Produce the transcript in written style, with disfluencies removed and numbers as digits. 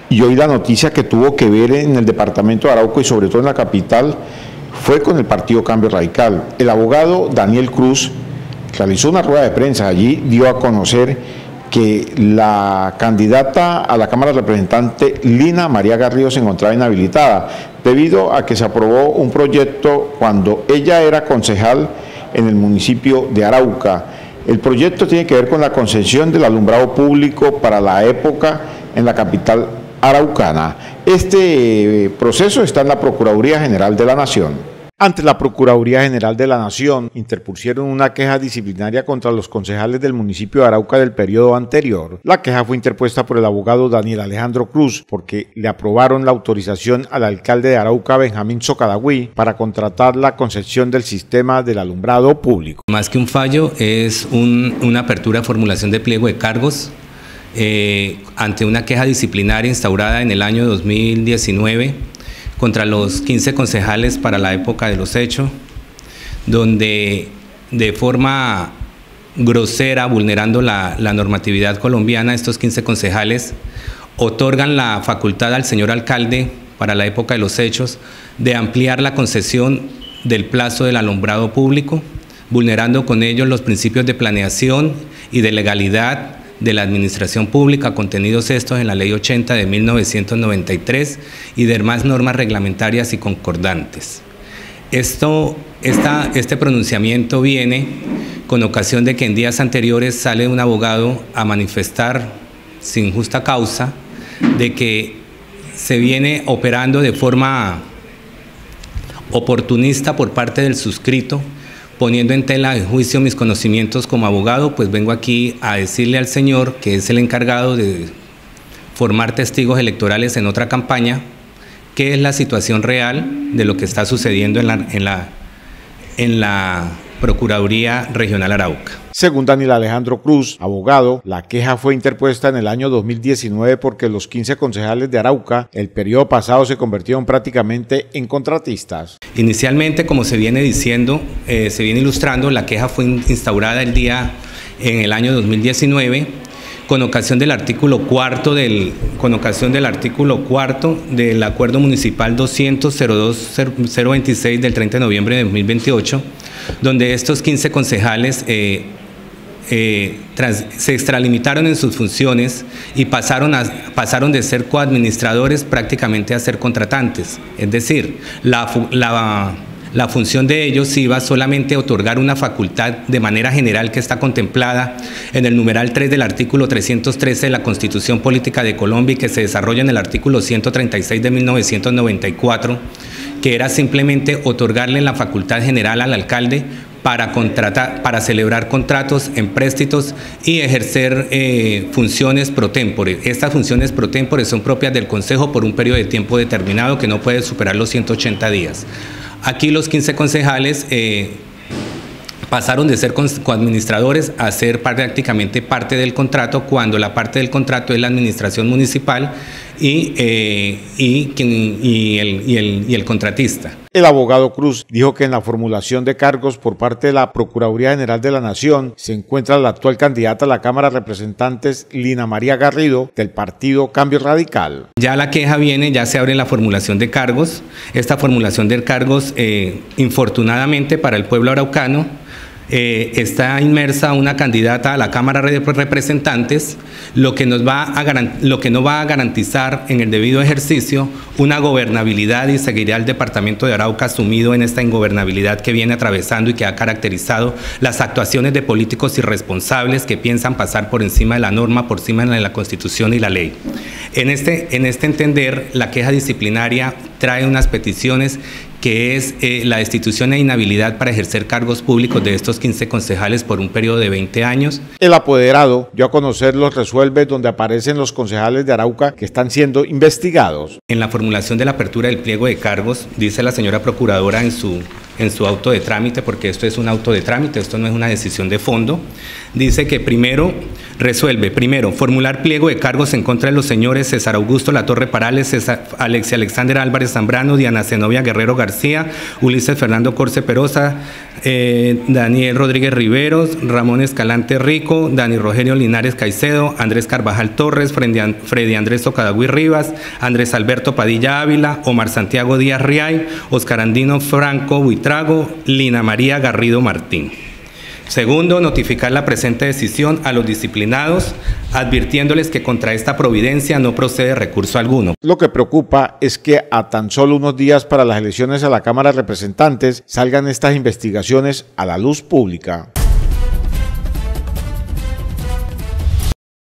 Y hoy la noticia que tuvo que ver en el departamento de Arauca y sobre todo en la capital fue con el partido Cambio Radical. El abogado Daniel Cruz realizó una rueda de prensa, allí dio a conocer que la candidata a la Cámara de Representantes, Lina María Garrido, se encontraba inhabilitada debido a que se aprobó un proyecto cuando ella era concejal en el municipio de Arauca. El proyecto tiene que ver con la concesión del alumbrado público para la época en la capital araucana. Este proceso está en la Procuraduría General de la Nación. Ante la Procuraduría General de la Nación, interpusieron una queja disciplinaria contra los concejales del municipio de Arauca del periodo anterior. La queja fue interpuesta por el abogado Daniel Alejandro Cruz porque le aprobaron la autorización al alcalde de Arauca, Benjamín Socadagüí, para contratar la concesión del sistema del alumbrado público. Más que un fallo, es una apertura de formulación de pliego de cargos ante una queja disciplinaria instaurada en el año 2019 contra los 15 concejales para la época de los hechos, donde de forma grosera, vulnerando la normatividad colombiana, estos 15 concejales otorgan la facultad al señor alcalde para la época de los hechos de ampliar la concesión del plazo del alumbrado público, vulnerando con ello los principios de planeación y de legalidad de la administración pública, contenidos estos en la Ley 80 de 1993 y demás normas reglamentarias y concordantes. Este pronunciamiento viene con ocasión de que en días anteriores sale un abogado a manifestar sin justa causa de que se viene operando de forma oportunista por parte del suscrito, poniendo en tela de juicio mis conocimientos como abogado, pues vengo aquí a decirle al señor, que es el encargado de formar testigos electorales en otra campaña, qué es la situación real de lo que está sucediendo en la Procuraduría Regional Arauca. Según Daniel Alejandro Cruz, abogado, la queja fue interpuesta en el año 2019 porque los 15 concejales de Arauca el periodo pasado se convirtieron prácticamente en contratistas. Inicialmente, como se viene diciendo, se viene ilustrando, la queja fue instaurada en el año 2019 con ocasión del artículo cuarto del Acuerdo Municipal 200-02-026 del 30 de noviembre de 2028, donde estos 15 concejales se extralimitaron en sus funciones y pasaron de ser coadministradores prácticamente a ser contratantes. Es decir, la función de ellos iba solamente a otorgar una facultad de manera general que está contemplada en el numeral 3 del artículo 313 de la Constitución Política de Colombia y que se desarrolla en el artículo 136 de 1994, que era simplemente otorgarle la facultad general al alcalde para celebrar contratos, empréstitos y ejercer funciones pro tempore. Estas funciones pro tempore son propias del Consejo por un periodo de tiempo determinado que no puede superar los 180 días. Aquí los 15 concejales pasaron de ser coadministradores a ser prácticamente parte del contrato, cuando la parte del contrato es la administración municipal y el contratista. El abogado Cruz dijo que en la formulación de cargos por parte de la Procuraduría General de la Nación se encuentra la actual candidata a la Cámara de Representantes, Lina María Garrido, del partido Cambio Radical. Ya la queja viene, ya se abre la formulación de cargos. Esta formulación de cargos, infortunadamente para el pueblo araucano, está inmersa una candidata a la Cámara de Representantes, lo que no va a garantizar en el debido ejercicio una gobernabilidad y seguirá el departamento de Arauca sumido en esta ingobernabilidad que viene atravesando y que ha caracterizado las actuaciones de políticos irresponsables que piensan pasar por encima de la norma, por encima de la Constitución y la ley. En este entender, la queja disciplinaria trae unas peticiones que es la destitución e inhabilidad para ejercer cargos públicos de estos 15 concejales por un periodo de 20 años. El apoderado dio a conocer los resuelves donde aparecen los concejales de Arauca que están siendo investigados. En la formulación de la apertura del pliego de cargos, dice la señora procuradora en su auto de trámite, porque esto es un auto de trámite, esto no es una decisión de fondo, dice que primero Resuelve, primero, formular pliego de cargos en contra de los señores César Augusto Latorre Parales, Alexia Alexander Álvarez Zambrano, Diana Zenobia Guerrero García, Ulises Fernando Corce Perosa, Daniel Rodríguez Riveros, Ramón Escalante Rico, Dani Rogelio Linares Caicedo, Andrés Carvajal Torres, Freddy Andrés Tocadagüí Rivas, Andrés Alberto Padilla Ávila, Omar Santiago Díaz Riay, Oscar Andino Franco Buitrago, Lina María Garrido Martín. Segundo, notificar la presente decisión a los disciplinados, advirtiéndoles que contra esta providencia no procede recurso alguno. Lo que preocupa es que a tan solo unos días para las elecciones a la Cámara de Representantes salgan estas investigaciones a la luz pública.